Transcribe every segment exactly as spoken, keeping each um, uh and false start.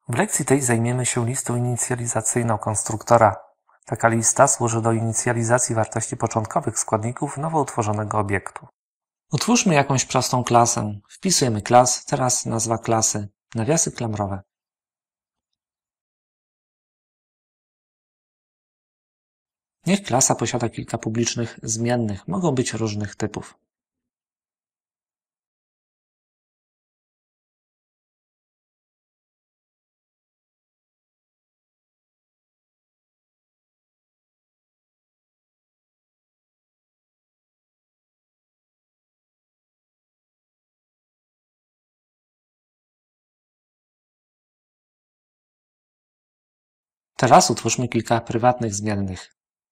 W lekcji tej zajmiemy się listą inicjalizacyjną konstruktora. Taka lista służy do inicjalizacji wartości początkowych składników nowo utworzonego obiektu. Utwórzmy jakąś prostą klasę. Wpisujemy class, teraz nazwa klasy, nawiasy klamrowe. Niech klasa posiada kilka publicznych zmiennych, mogą być różnych typów. Teraz utwórzmy kilka prywatnych zmiennych.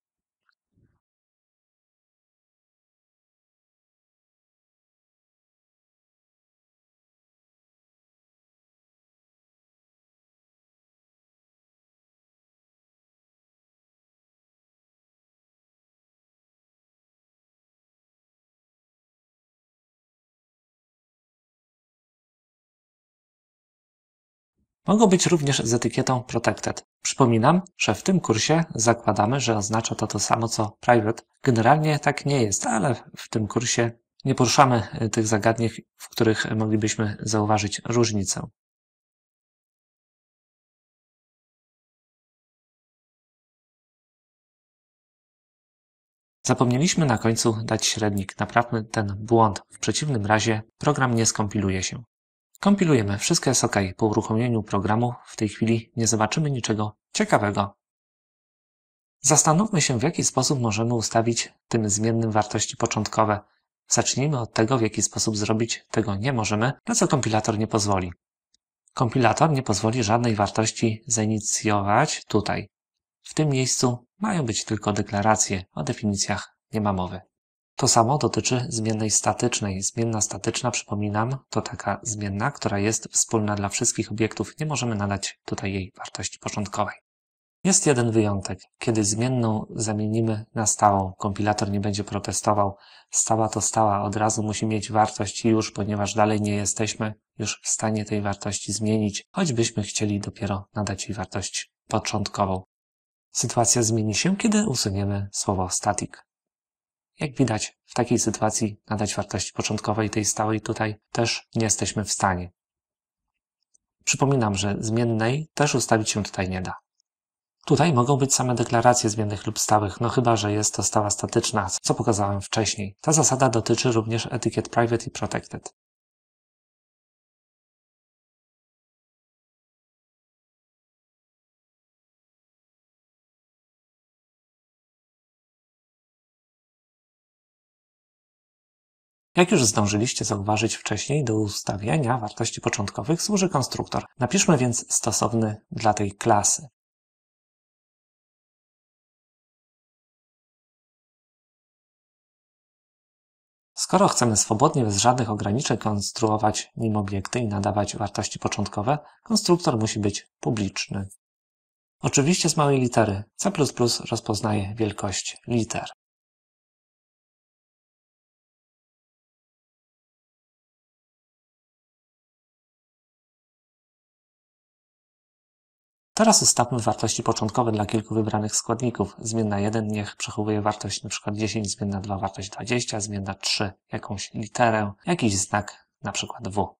Mogą być również z etykietą Protected. Przypominam, że w tym kursie zakładamy, że oznacza to to samo co Private. Generalnie tak nie jest, ale w tym kursie nie poruszamy tych zagadnień, w których moglibyśmy zauważyć różnicę. Zapomnieliśmy na końcu dać średnik. Naprawmy ten błąd. W przeciwnym razie program nie skompiluje się. Kompilujemy. Wszystko jest OK. Po uruchomieniu programu w tej chwili nie zobaczymy niczego ciekawego. Zastanówmy się, w jaki sposób możemy ustawić tym zmiennym wartości początkowe. Zacznijmy od tego, w jaki sposób zrobić tego nie możemy, na co kompilator nie pozwoli. Kompilator nie pozwoli żadnej wartości zainicjować tutaj. W tym miejscu mają być tylko deklaracje, o definicjach nie ma mowy. To samo dotyczy zmiennej statycznej. Zmienna statyczna, przypominam, to taka zmienna, która jest wspólna dla wszystkich obiektów. Nie możemy nadać tutaj jej wartości początkowej. Jest jeden wyjątek. Kiedy zmienną zamienimy na stałą, kompilator nie będzie protestował. Stała to stała, od razu musi mieć wartość już, ponieważ dalej nie jesteśmy już w stanie tej wartości zmienić, choćbyśmy chcieli dopiero nadać jej wartość początkową. Sytuacja zmieni się, kiedy usuniemy słowo static. Jak widać, w takiej sytuacji nadać wartości początkowej tej stałej tutaj też nie jesteśmy w stanie. Przypominam, że zmiennej też ustawić się tutaj nie da. Tutaj mogą być same deklaracje zmiennych lub stałych, no chyba że jest to stała statyczna, co pokazałem wcześniej. Ta zasada dotyczy również etykiet Private i Protected. Jak już zdążyliście zauważyć wcześniej, do ustawiania wartości początkowych służy konstruktor. Napiszmy więc stosowny dla tej klasy. Skoro chcemy swobodnie, bez żadnych ograniczeń konstruować nim obiekty i nadawać wartości początkowe, konstruktor musi być publiczny. Oczywiście z małej litery. C plus plus rozpoznaje wielkość liter. Teraz ustawmy wartości początkowe dla kilku wybranych składników. Zmienna jeden niech przechowuje wartość np. dziesięć, zmienna dwa wartość dwadzieścia, zmienna trzy jakąś literę, jakiś znak np. W.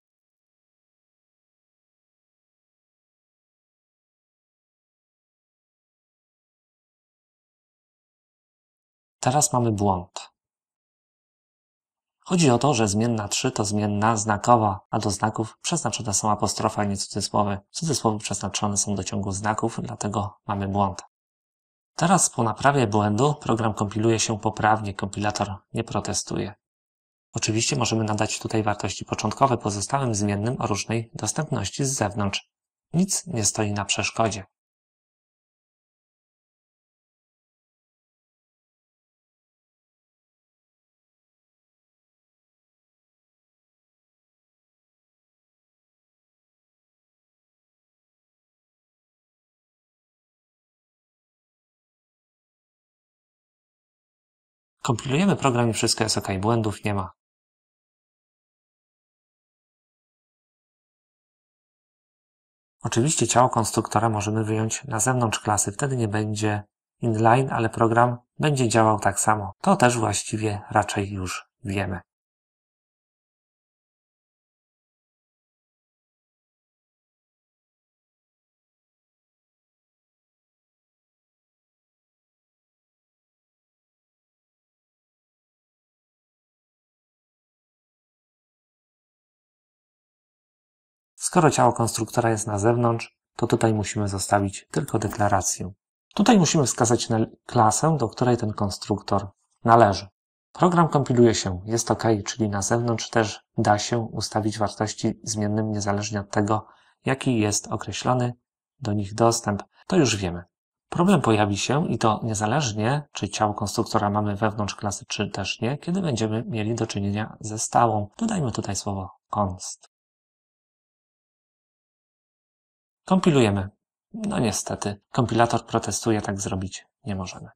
Teraz mamy błąd. Chodzi o to, że zmienna trzy to zmienna znakowa, a do znaków przeznaczone są apostrofy, a nie cudzysłowy. Cudzysłowy przeznaczone są do ciągu znaków, dlatego mamy błąd. Teraz po naprawie błędu program kompiluje się poprawnie, kompilator nie protestuje. Oczywiście możemy nadać tutaj wartości początkowe pozostałym zmiennym o różnej dostępności z zewnątrz. Nic nie stoi na przeszkodzie. Kompilujemy program i wszystko jest OK, błędów nie ma. Oczywiście ciało konstruktora możemy wyjąć na zewnątrz klasy, wtedy nie będzie inline, ale program będzie działał tak samo. To też właściwie raczej już wiemy. Skoro ciało konstruktora jest na zewnątrz, to tutaj musimy zostawić tylko deklarację. Tutaj musimy wskazać klasę, do której ten konstruktor należy. Program kompiluje się, jest OK, czyli na zewnątrz też da się ustawić wartości zmiennym niezależnie od tego, jaki jest określony do nich dostęp. To już wiemy. Problem pojawi się i to niezależnie, czy ciało konstruktora mamy wewnątrz klasy, czy też nie, kiedy będziemy mieli do czynienia ze stałą. Dodajmy tutaj słowo const. Kompilujemy. No niestety, kompilator protestuje, tak zrobić nie możemy.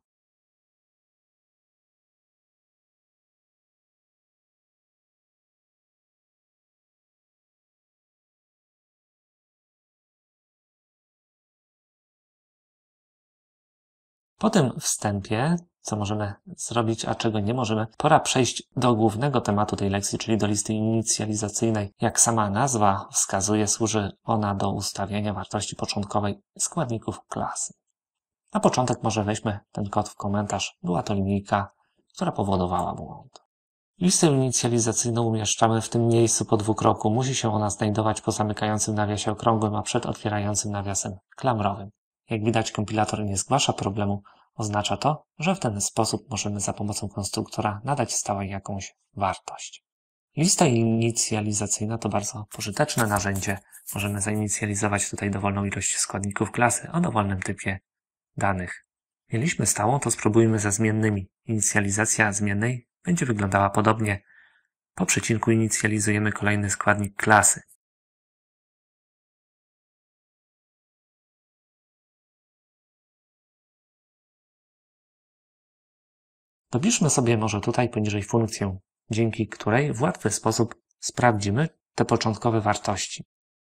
Po tym wstępie, co możemy zrobić, a czego nie możemy, pora przejść do głównego tematu tej lekcji, czyli do listy inicjalizacyjnej. Jak sama nazwa wskazuje, służy ona do ustawienia wartości początkowej składników klasy. Na początek może weźmy ten kod w komentarz. Była to linijka, która powodowała błąd. Listę inicjalizacyjną umieszczamy w tym miejscu po dwukroku. Musi się ona znajdować po zamykającym nawiasie okrągłym, a przed otwierającym nawiasem klamrowym. Jak widać, kompilator nie zgłasza problemu. Oznacza to, że w ten sposób możemy za pomocą konstruktora nadać stałej jakąś wartość. Lista inicjalizacyjna to bardzo pożyteczne narzędzie. Możemy zainicjalizować tutaj dowolną ilość składników klasy o dowolnym typie danych. Mieliśmy stałą, to spróbujmy ze zmiennymi. Inicjalizacja zmiennej będzie wyglądała podobnie. Po przecinku inicjalizujemy kolejny składnik klasy. Dopiszmy sobie może tutaj poniżej funkcję, dzięki której w łatwy sposób sprawdzimy te początkowe wartości.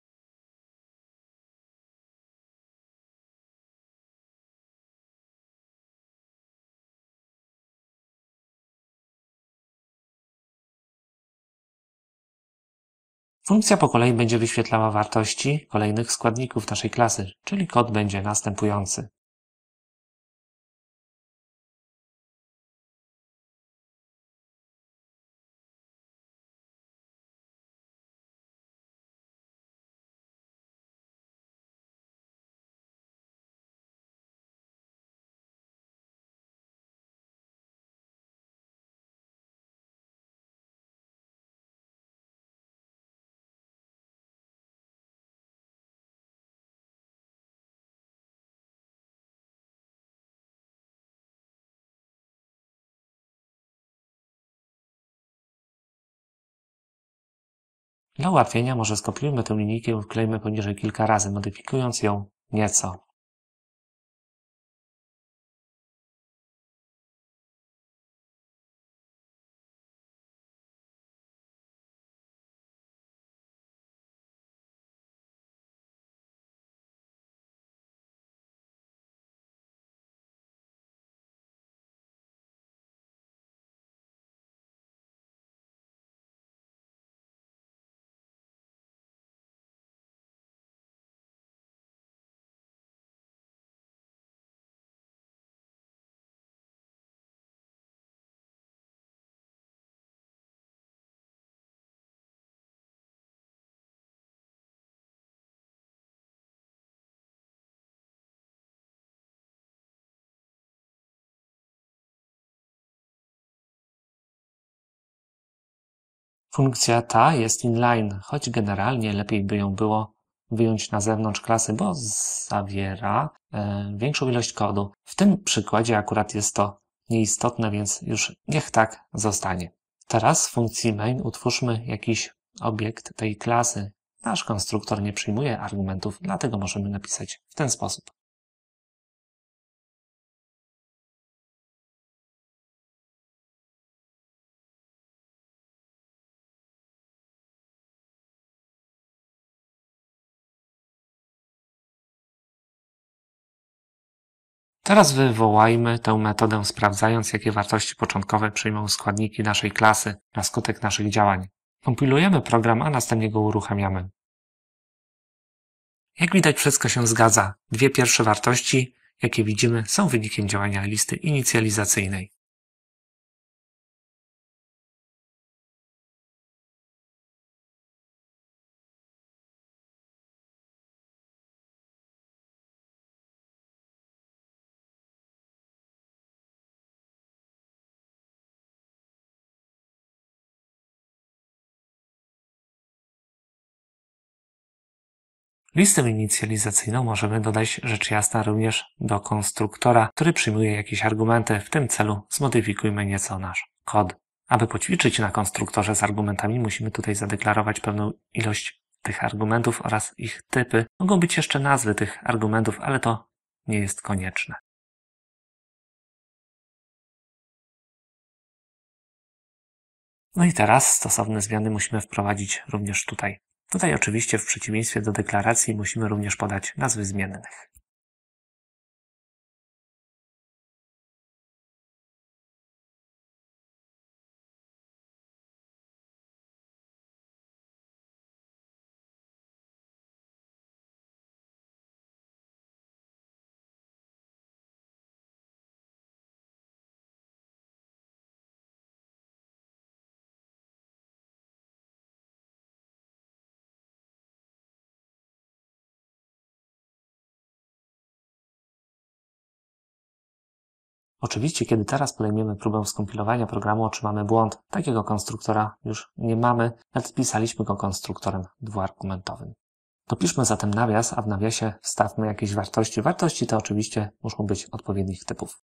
Funkcja po kolei będzie wyświetlała wartości kolejnych składników naszej klasy, czyli kod będzie następujący. Dla ułatwienia może skopiujmy tę linijkę i wklejmy poniżej kilka razy, modyfikując ją nieco. Funkcja ta jest inline, choć generalnie lepiej by ją było wyjąć na zewnątrz klasy, bo zawiera e, większą ilość kodu. W tym przykładzie akurat jest to nieistotne, więc już niech tak zostanie. Teraz w funkcji main utwórzmy jakiś obiekt tej klasy. Nasz konstruktor nie przyjmuje argumentów, dlatego możemy napisać w ten sposób. Teraz wywołajmy tę metodę, sprawdzając, jakie wartości początkowe przyjmą składniki naszej klasy na skutek naszych działań. Kompilujemy program, a następnie go uruchamiamy. Jak widać, wszystko się zgadza. Dwie pierwsze wartości, jakie widzimy, są wynikiem działania listy inicjalizacyjnej. Listę inicjalizacyjną możemy dodać rzecz jasna również do konstruktora, który przyjmuje jakieś argumenty. W tym celu zmodyfikujmy nieco nasz kod. Aby poćwiczyć na konstruktorze z argumentami, musimy tutaj zadeklarować pewną ilość tych argumentów oraz ich typy. Mogą być jeszcze nazwy tych argumentów, ale to nie jest konieczne. No i teraz stosowne zmiany musimy wprowadzić również tutaj. Tutaj oczywiście w przeciwieństwie do deklaracji musimy również podać nazwy zmiennych. Oczywiście, kiedy teraz podejmiemy próbę skompilowania programu, otrzymamy błąd. Takiego konstruktora już nie mamy, nadpisaliśmy go konstruktorem dwuargumentowym. Dopiszmy zatem nawias, a w nawiasie wstawmy jakieś wartości. Wartości te oczywiście muszą być odpowiednich typów.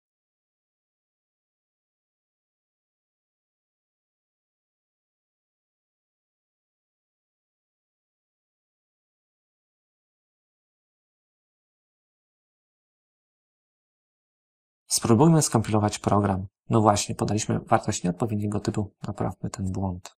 Spróbujmy skompilować program. No właśnie, podaliśmy wartość nieodpowiedniego typu. Naprawmy ten błąd.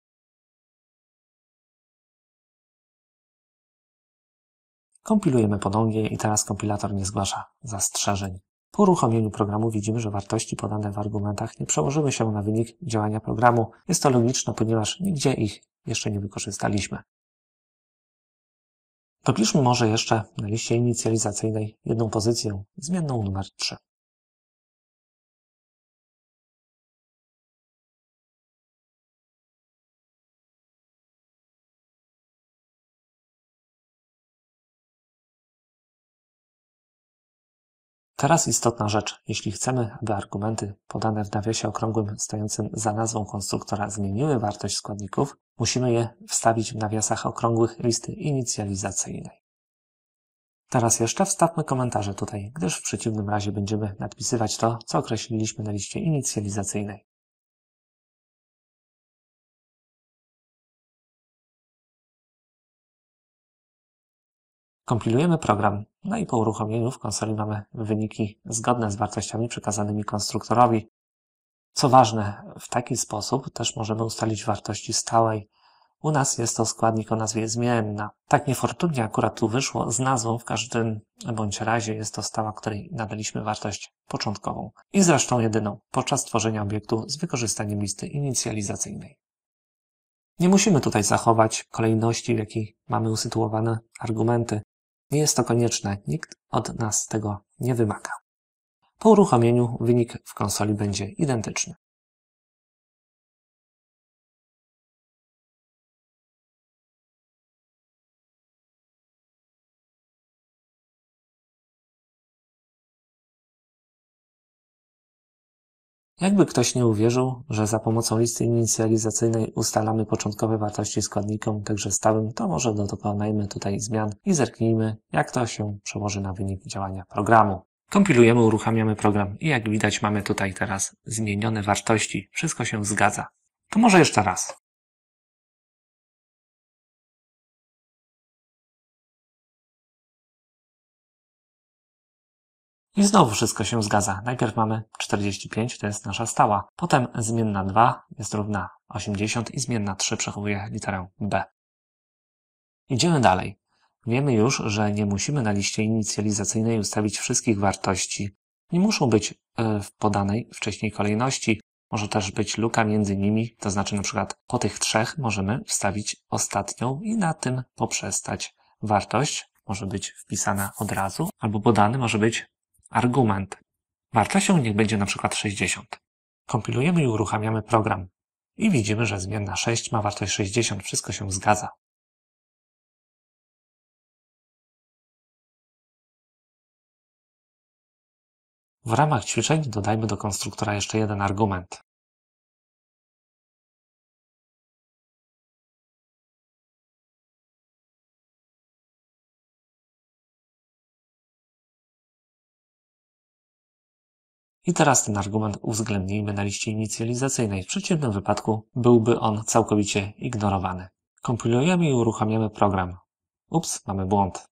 Kompilujemy ponownie i teraz kompilator nie zgłasza zastrzeżeń. Po uruchomieniu programu widzimy, że wartości podane w argumentach nie przełożyły się na wynik działania programu. Jest to logiczne, ponieważ nigdzie ich jeszcze nie wykorzystaliśmy. Dopiszmy może jeszcze na liście inicjalizacyjnej jedną pozycję, zmienną numer trzy. Teraz istotna rzecz. Jeśli chcemy, aby argumenty podane w nawiasie okrągłym stojącym za nazwą konstruktora zmieniły wartość składników, musimy je wstawić w nawiasach okrągłych listy inicjalizacyjnej. Teraz jeszcze wstawmy komentarze tutaj, gdyż w przeciwnym razie będziemy nadpisywać to, co określiliśmy na liście inicjalizacyjnej. Kompilujemy program, no i po uruchomieniu w konsoli mamy wyniki zgodne z wartościami przekazanymi konstruktorowi. Co ważne, w taki sposób też możemy ustalić wartości stałej. U nas jest to składnik o nazwie zmienna. Tak niefortunnie akurat tu wyszło z nazwą, w każdym bądź razie jest to stała, której nadaliśmy wartość początkową. I zresztą jedyną podczas tworzenia obiektu z wykorzystaniem listy inicjalizacyjnej. Nie musimy tutaj zachować kolejności, w jakiej mamy usytuowane argumenty. Nie jest to konieczne, nikt od nas tego nie wymaga. Po uruchomieniu wynik w konsoli będzie identyczny. Jakby ktoś nie uwierzył, że za pomocą listy inicjalizacyjnej ustalamy początkowe wartości składnikom, także stałym, to może dokonajmy tutaj zmian i zerknijmy, jak to się przełoży na wynik działania programu. Kompilujemy, uruchamiamy program i jak widać mamy tutaj teraz zmienione wartości. Wszystko się zgadza. To może jeszcze raz. I znowu wszystko się zgadza. Najpierw mamy czterdzieści pięć, to jest nasza stała. Potem zmienna dwa jest równa osiemdziesiąt i zmienna trzy przechowuje literę B. Idziemy dalej. Wiemy już, że nie musimy na liście inicjalizacyjnej ustawić wszystkich wartości. Nie muszą być w podanej wcześniej kolejności. Może też być luka między nimi, to znaczy na przykład po tych trzech możemy wstawić ostatnią i na tym poprzestać. Wartość może być wpisana od razu, albo podany może być argument. Wartością niech będzie na przykład sześćdziesiąt. Kompilujemy i uruchamiamy program. I widzimy, że zmienna sześć ma wartość sześćdziesiąt. Wszystko się zgadza. W ramach ćwiczeń dodajmy do konstruktora jeszcze jeden argument. I teraz ten argument uwzględnijmy na liście inicjalizacyjnej. W przeciwnym wypadku byłby on całkowicie ignorowany. Kompilujemy i uruchamiamy program. Ups, mamy błąd.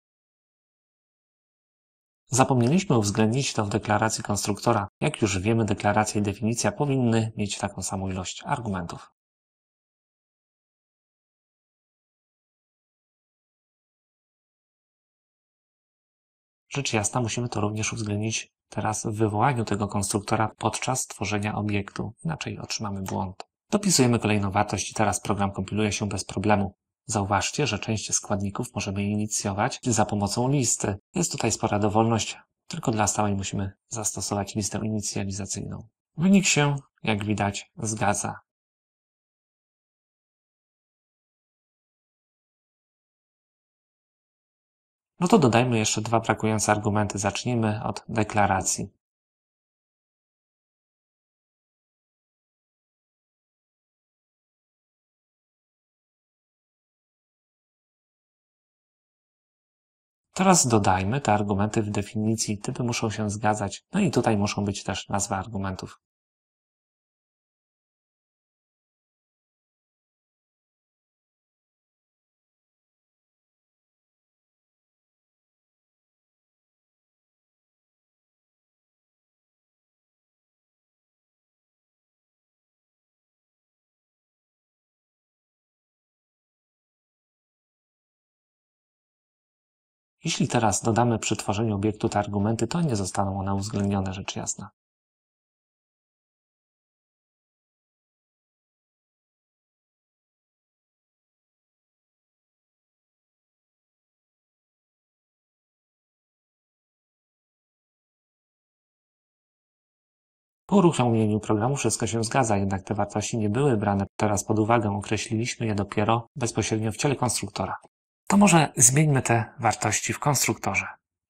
Zapomnieliśmy uwzględnić to w deklaracji konstruktora. Jak już wiemy, deklaracja i definicja powinny mieć taką samą ilość argumentów. Rzecz jasna, musimy to również uwzględnić teraz w wywołaniu tego konstruktora podczas tworzenia obiektu, inaczej otrzymamy błąd. Dopisujemy kolejną wartość i teraz program kompiluje się bez problemu. Zauważcie, że część składników możemy inicjować za pomocą listy. Jest tutaj spora dowolność, tylko dla stałej musimy zastosować listę inicjalizacyjną. Wynik się, jak widać, zgadza. No to dodajmy jeszcze dwa brakujące argumenty. Zacznijmy od deklaracji. Teraz dodajmy te argumenty w definicji. Typy muszą się zgadzać. No i tutaj muszą być też nazwy argumentów. Jeśli teraz dodamy przy tworzeniu obiektu te argumenty, to nie zostaną one uwzględnione, rzecz jasna. Po uruchomieniu programu wszystko się zgadza, jednak te wartości nie były brane teraz pod uwagę. Określiliśmy je dopiero bezpośrednio w ciele konstruktora. To może zmieńmy te wartości w konstruktorze.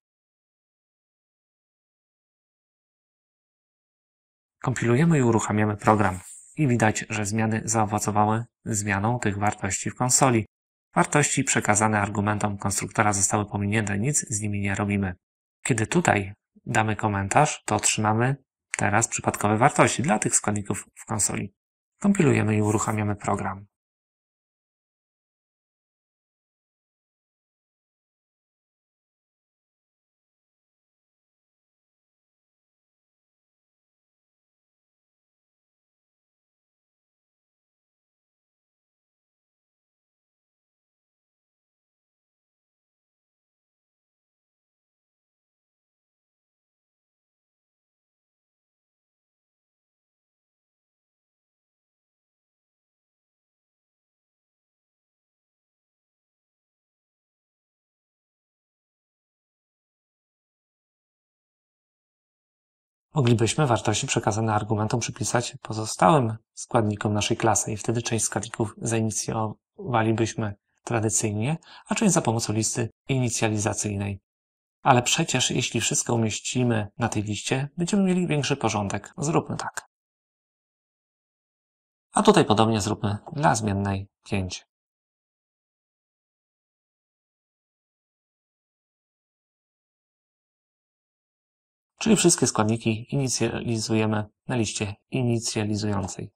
Kompilujemy i uruchamiamy program. I widać, że zmiany zaowocowały zmianą tych wartości w konsoli. Wartości przekazane argumentom konstruktora zostały pominięte, nic z nimi nie robimy. Kiedy tutaj damy komentarz, to otrzymamy teraz przypadkowe wartości dla tych składników w konsoli. Kompilujemy i uruchamiamy program. Moglibyśmy wartości przekazane argumentom przypisać pozostałym składnikom naszej klasy i wtedy część składników zainicjowalibyśmy tradycyjnie, a część za pomocą listy inicjalizacyjnej. Ale przecież jeśli wszystko umieścimy na tej liście, będziemy mieli większy porządek. Zróbmy tak. A tutaj podobnie zróbmy dla zmiennej pięć. Czyli wszystkie składniki inicjalizujemy na liście inicjalizującej.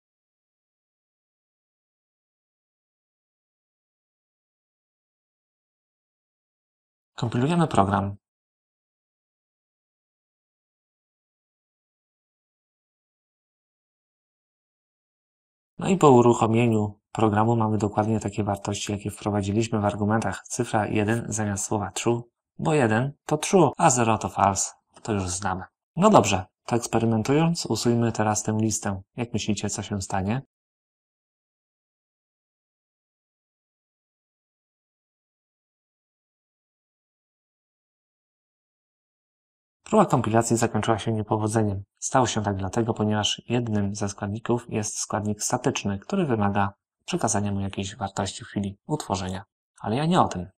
Kompilujemy program. No i po uruchomieniu programu mamy dokładnie takie wartości, jakie wprowadziliśmy w argumentach. Cyfra jeden zamiast słowa true, bo jeden to true, a zero to false. To już znamy. No dobrze, to eksperymentując, usuńmy teraz tę listę. Jak myślicie, co się stanie? Próba kompilacji zakończyła się niepowodzeniem. Stało się tak dlatego, ponieważ jednym ze składników jest składnik statyczny, który wymaga przekazania mu jakiejś wartości w chwili utworzenia. Ale ja nie o tym.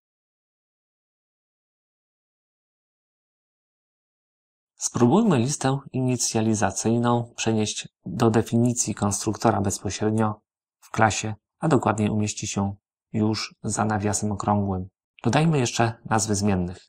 Spróbujmy listę inicjalizacyjną przenieść do definicji konstruktora bezpośrednio w klasie, a dokładniej umieści się już za nawiasem okrągłym. Dodajmy jeszcze nazwy zmiennych.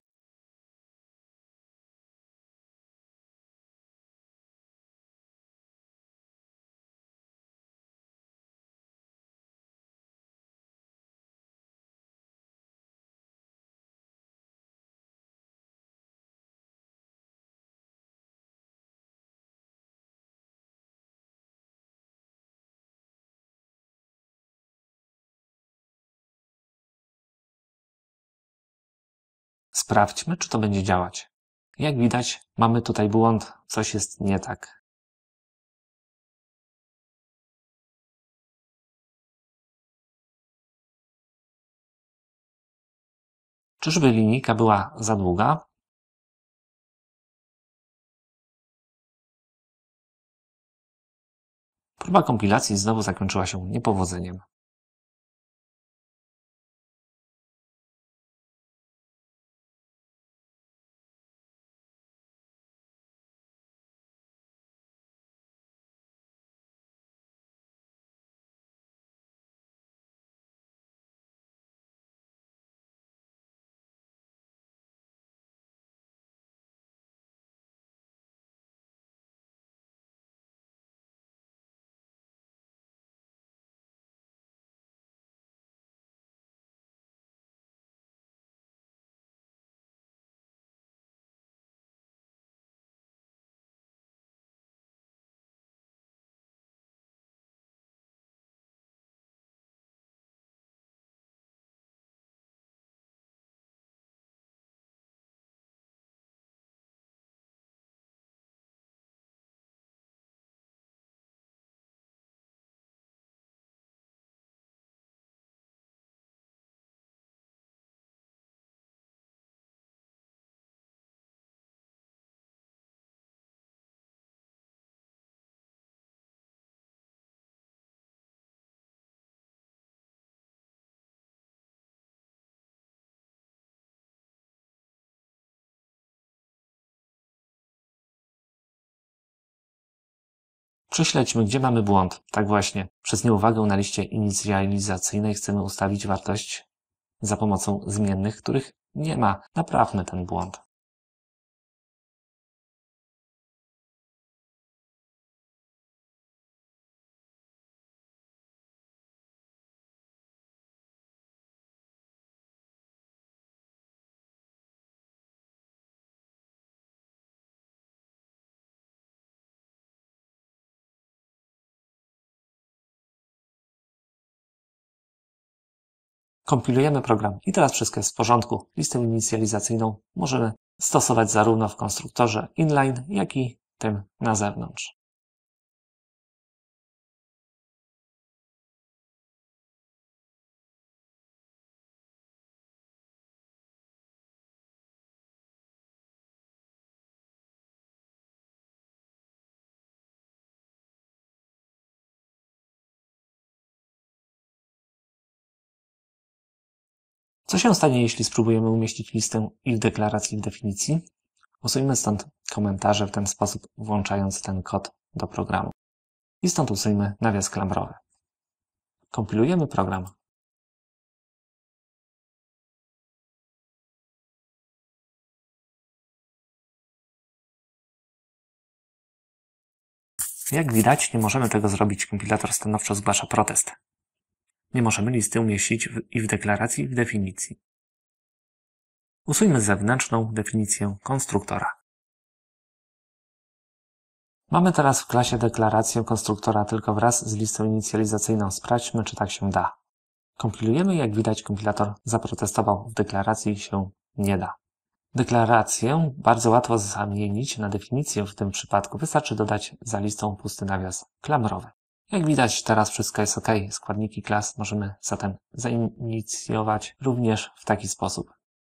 Sprawdźmy, czy to będzie działać. Jak widać, mamy tutaj błąd, coś jest nie tak. Czyżby linijka była za długa? Próba kompilacji znowu zakończyła się niepowodzeniem. Prześledźmy, gdzie mamy błąd. Tak właśnie, przez nieuwagę na liście inicjalizacyjnej chcemy ustawić wartość za pomocą zmiennych, których nie ma. Naprawmy ten błąd. Kompilujemy program i teraz wszystko jest w porządku. Listę inicjalizacyjną możemy stosować zarówno w konstruktorze inline, jak i tym na zewnątrz. Co się stanie, jeśli spróbujemy umieścić listę i w deklaracji, i w definicji? Usuńmy stąd komentarze w ten sposób, włączając ten kod do programu. I stąd usuńmy nawias klamrowy. Kompilujemy program. Jak widać, nie możemy tego zrobić. Kompilator stanowczo zgłasza protest. Nie możemy listy umieścić w, i w deklaracji, i w definicji. Usuńmy zewnętrzną definicję konstruktora. Mamy teraz w klasie deklarację konstruktora tylko wraz z listą inicjalizacyjną. Sprawdźmy, czy tak się da. Kompilujemy i jak widać, kompilator zaprotestował. W deklaracji się nie da. Deklarację bardzo łatwo zamienić na definicję w tym przypadku. Wystarczy dodać za listą pusty nawias klamrowy. Jak widać, teraz wszystko jest OK. Składniki klas możemy zatem zainicjować również w taki sposób.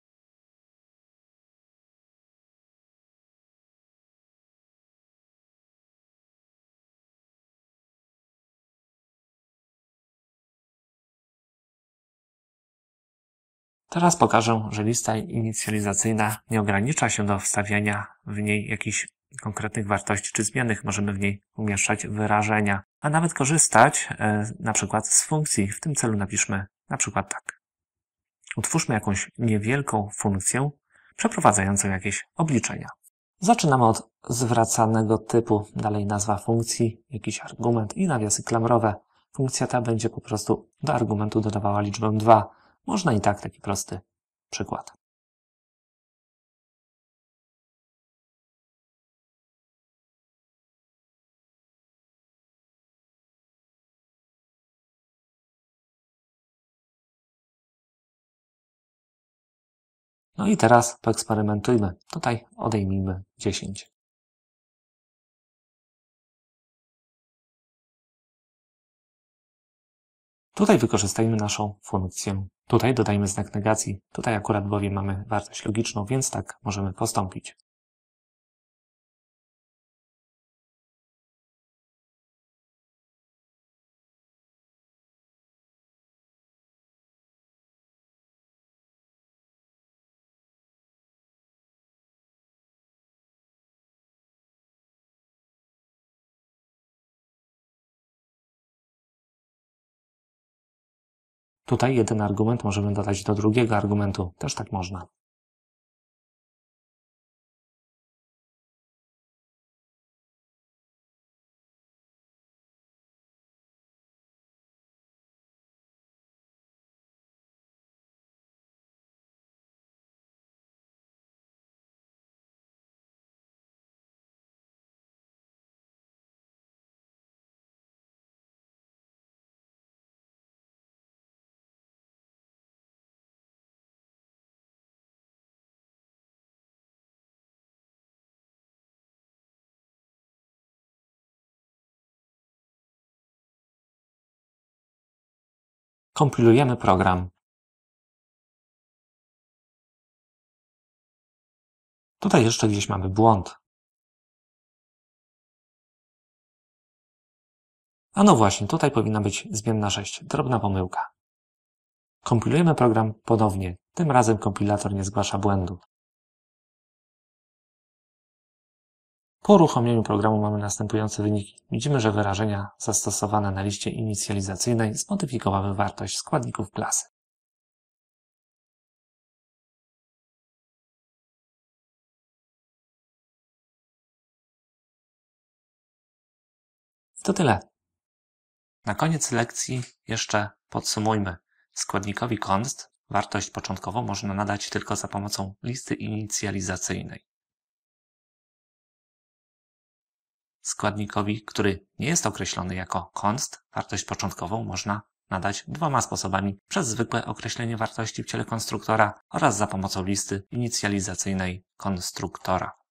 Teraz pokażę, że lista inicjalizacyjna nie ogranicza się do wstawiania w niej jakichś konkretnych wartości czy zmiennych. Możemy w niej umieszczać wyrażenia, a nawet korzystać e, na przykład z funkcji. W tym celu napiszmy na przykład tak. Utwórzmy jakąś niewielką funkcję przeprowadzającą jakieś obliczenia. Zaczynamy od zwracanego typu, dalej nazwa funkcji, jakiś argument i nawiasy klamrowe. Funkcja ta będzie po prostu do argumentu dodawała liczbę dwa. Można i tak, taki prosty przykład. No i teraz poeksperymentujmy. Tutaj odejmijmy dziesięć. Tutaj wykorzystajmy naszą funkcję. Tutaj dodajmy znak negacji. Tutaj akurat bowiem mamy wartość logiczną, więc tak możemy postąpić. Tutaj jeden argument możemy dodać do drugiego argumentu. Też tak można. Kompilujemy program. Tutaj jeszcze gdzieś mamy błąd. A no właśnie, tutaj powinna być zmienna sześć. Drobna pomyłka. Kompilujemy program ponownie. Tym razem kompilator nie zgłasza błędu. Po uruchomieniu programu mamy następujące wyniki. Widzimy, że wyrażenia zastosowane na liście inicjalizacyjnej zmodyfikowały wartość składników klasy. To tyle. Na koniec lekcji jeszcze podsumujmy. Składnikowi const wartość początkową można nadać tylko za pomocą listy inicjalizacyjnej. Składnikowi, który nie jest określony jako const, wartość początkową można nadać dwoma sposobami: przez zwykłe określenie wartości w ciele konstruktora oraz za pomocą listy inicjalizacyjnej konstruktora.